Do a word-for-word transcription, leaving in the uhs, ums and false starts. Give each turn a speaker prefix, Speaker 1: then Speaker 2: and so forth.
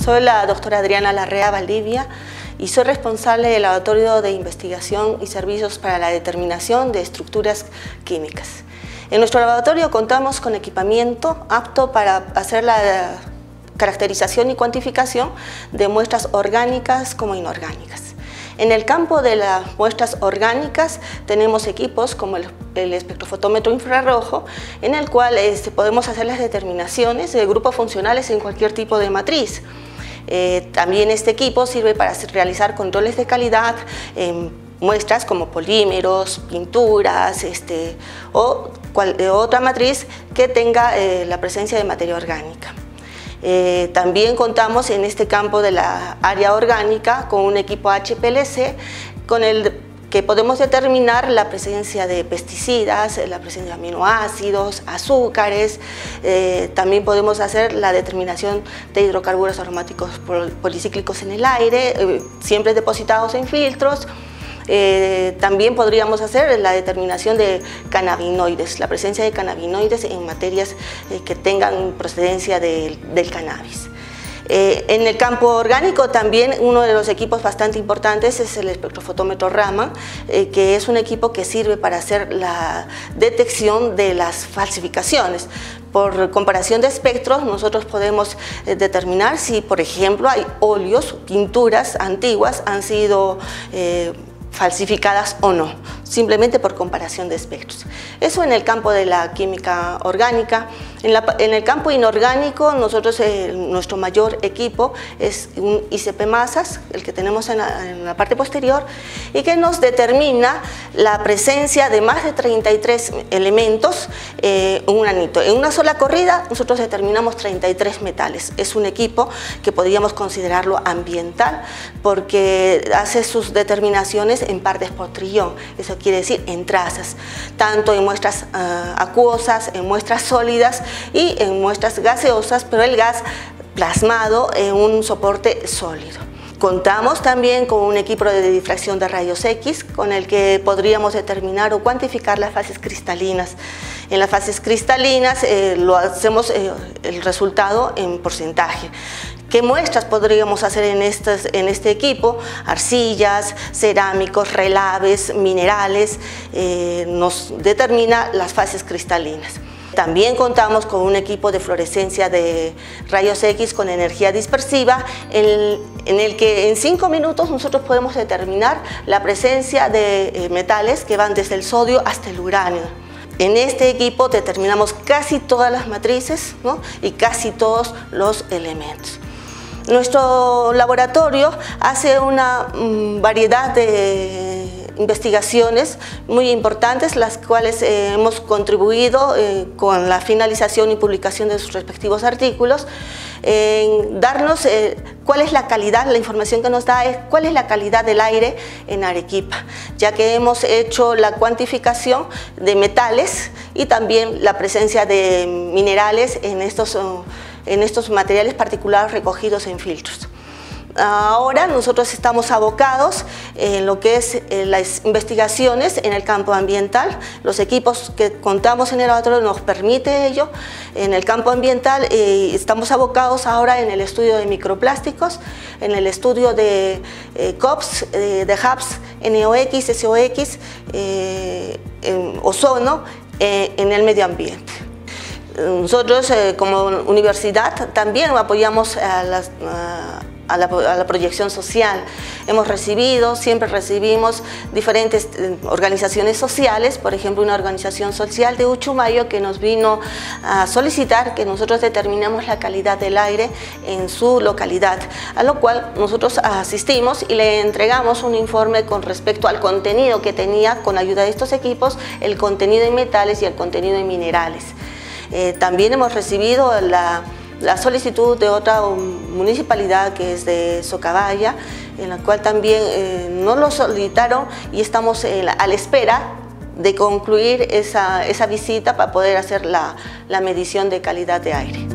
Speaker 1: Soy la doctora Adriana Larrea Valdivia y soy responsable del Laboratorio de Investigación y Servicios para la Determinación de Estructuras Químicas. En nuestro laboratorio contamos con equipamiento apto para hacer la caracterización y cuantificación de muestras orgánicas como inorgánicas. En el campo de las muestras orgánicas tenemos equipos como el, el espectrofotómetro infrarrojo, en el cual este, podemos hacer las determinaciones de grupos funcionales en cualquier tipo de matriz. Eh, también este equipo sirve para realizar controles de calidad en muestras como polímeros, pinturas este, o cual, eh, otra matriz que tenga eh, la presencia de materia orgánica. Eh, también contamos en este campo de la área orgánica con un equipo H P L C con el que podemos determinar la presencia de pesticidas, la presencia de aminoácidos, azúcares. Eh, también podemos hacer la determinación de hidrocarburos aromáticos policíclicos en el aire, eh, siempre depositados en filtros. Eh, también podríamos hacer la determinación de cannabinoides, la presencia de cannabinoides en materias eh, que tengan procedencia de, del cannabis. Eh, en el campo orgánico también uno de los equipos bastante importantes es el espectrofotómetro Raman, eh, que es un equipo que sirve para hacer la detección de las falsificaciones. Por comparación de espectros, nosotros podemos eh, determinar si, por ejemplo, hay óleos, pinturas antiguas han sido eh, falsificadas o no, simplemente por comparación de espectros. Eso en el campo de la química orgánica. En, la, en el campo inorgánico, nosotros, eh, nuestro mayor equipo es un I C P masas, el que tenemos en la, en la parte posterior, y que nos determina la presencia de más de treinta y tres elementos eh, en un anito. En una sola corrida, nosotros determinamos treinta y tres metales. Es un equipo que podríamos considerarlo ambiental, porque hace sus determinaciones en partes por trillón, eso quiere decir en trazas, tanto en muestras uh, acuosas, en muestras sólidas y en muestras gaseosas, pero el gas plasmado en un soporte sólido. Contamos también con un equipo de difracción de rayos X con el que podríamos determinar o cuantificar las fases cristalinas. En las fases cristalinas eh, lo hacemos eh, el resultado en porcentaje. ¿Qué muestras podríamos hacer en, estas, en este equipo? Arcillas, cerámicos, relaves, minerales, eh, nos determina las fases cristalinas. También contamos con un equipo de fluorescencia de rayos X con energía dispersiva en, en el que en cinco minutos nosotros podemos determinar la presencia de eh, metales que van desde el sodio hasta el uranio. En este equipo determinamos casi todas las matrices, ¿no? Y casi todos los elementos. Nuestro laboratorio hace una mmm, variedad de investigaciones muy importantes, las cuales eh, hemos contribuido eh, con la finalización y publicación de sus respectivos artículos, en darnos eh, cuál es la calidad, la información que nos da es cuál es la calidad del aire en Arequipa, ya que hemos hecho la cuantificación de metales y también la presencia de minerales en estos uh, en estos materiales particulares recogidos en filtros. Ahora nosotros estamos abocados en lo que es las investigaciones en el campo ambiental. Los equipos que contamos en el laboratorio nos permite ello. En el campo ambiental eh, estamos abocados ahora en el estudio de microplásticos, en el estudio de eh, C O P S, eh, de H A P S, N O X, S O X, eh, en ozono, eh, en el medio ambiente. Nosotros eh, como universidad también apoyamos a, las, a, la, a la proyección social. Hemos recibido, siempre recibimos diferentes eh, organizaciones sociales, por ejemplo una organización social de Uchumayo que nos vino a solicitar que nosotros determinamos la calidad del aire en su localidad, a lo cual nosotros asistimos y le entregamos un informe con respecto al contenido que tenía con ayuda de estos equipos, el contenido en metales y el contenido en minerales. Eh, también hemos recibido la, la solicitud de otra municipalidad que es de Socabaya, en la cual también eh, nos lo solicitaron y estamos eh, a la espera de concluir esa, esa visita para poder hacer la, la medición de calidad de aire.